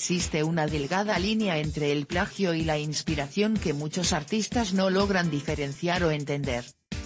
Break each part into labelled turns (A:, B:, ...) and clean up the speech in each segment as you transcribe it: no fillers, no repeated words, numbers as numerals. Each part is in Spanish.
A: existe una delgada línea entre el plagio y la inspiración que muchos artistas no logran diferenciar o entender.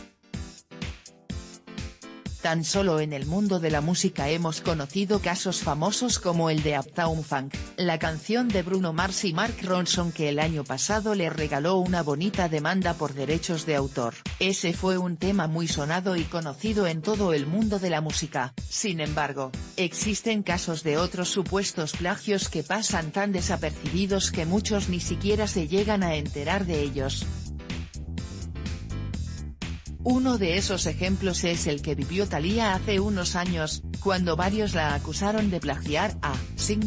A: Tan solo en el mundo de la música hemos conocido casos famosos como el de Uptown Funk, la canción de Bruno Mars y Mark Ronson que el año pasado le regaló una bonita demanda por derechos de autor. Ese fue un tema muy sonado y conocido en todo el mundo de la música. Sin embargo, existen casos de otros supuestos plagios que pasan tan desapercibidos que muchos ni siquiera se llegan a enterar de ellos. Uno de esos ejemplos es el que vivió Thalía hace unos años, cuando varios la acusaron de plagiar a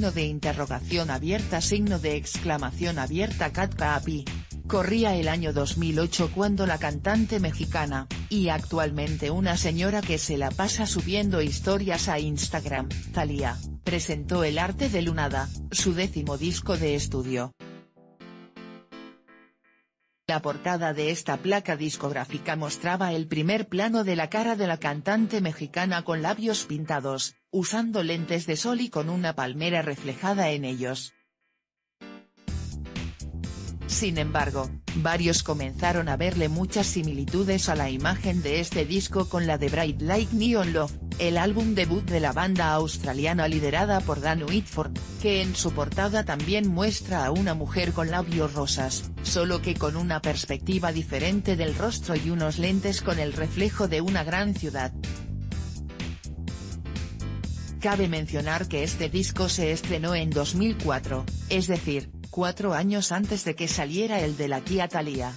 A: Cat Kapi. Corría el año 2008 cuando la cantante mexicana, y actualmente una señora que se la pasa subiendo historias a Instagram, Thalía, presentó El arte de Lunada, su 10º disco de estudio. La portada de esta placa discográfica mostraba el primer plano de la cara de la cantante mexicana con labios pintados, usando lentes de sol y con una palmera reflejada en ellos. Sin embargo, varios comenzaron a verle muchas similitudes a la imagen de este disco con la de Bright Like Neon Love, el álbum debut de la banda australiana liderada por Dan Whitford, que en su portada también muestra a una mujer con labios rosas, solo que con una perspectiva diferente del rostro y unos lentes con el reflejo de una gran ciudad. Cabe mencionar que este disco se estrenó en 2004, es decir, 4 años antes de que saliera el de la tía Thalía.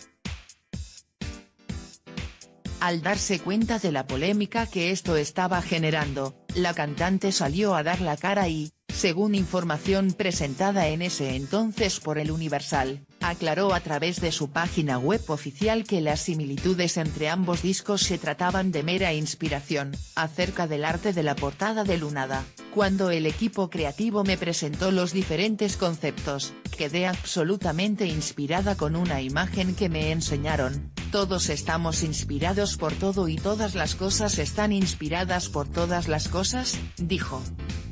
A: Al darse cuenta de la polémica que esto estaba generando, la cantante salió a dar la cara y, según información presentada en ese entonces por El Universal, aclaró a través de su página web oficial que las similitudes entre ambos discos se trataban de mera inspiración. Acerca del arte de la portada de Lunada, cuando el equipo creativo me presentó los diferentes conceptos, quedé absolutamente inspirada con una imagen que me enseñaron. Todos estamos inspirados por todo y todas las cosas están inspiradas por todas las cosas, dijo.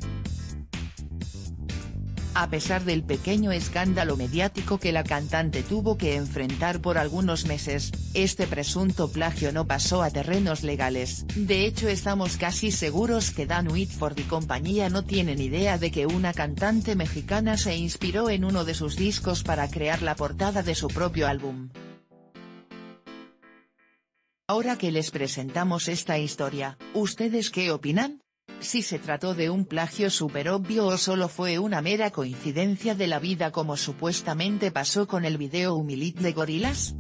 A: A pesar del pequeño escándalo mediático que la cantante tuvo que enfrentar por algunos meses, este presunto plagio no pasó a terrenos legales. De hecho, estamos casi seguros que Dan Whitford y compañía no tienen idea de que una cantante mexicana se inspiró en uno de sus discos para crear la portada de su propio álbum. Ahora que les presentamos esta historia, ¿ustedes qué opinan? ¿Si se trató de un plagio súper obvio o solo fue una mera coincidencia de la vida como supuestamente pasó con el video Humility de Gorillaz?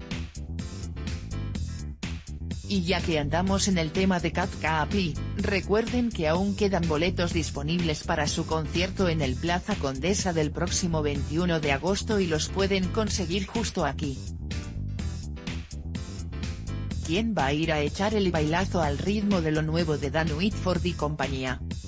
A: Y ya que andamos en el tema de Cat Kapi, recuerden que aún quedan boletos disponibles para su concierto en el Plaza Condesa del próximo 21 de agosto y los pueden conseguir justo aquí. ¿Quién va a ir a echar el bailazo al ritmo de lo nuevo de Dan Whitford y compañía?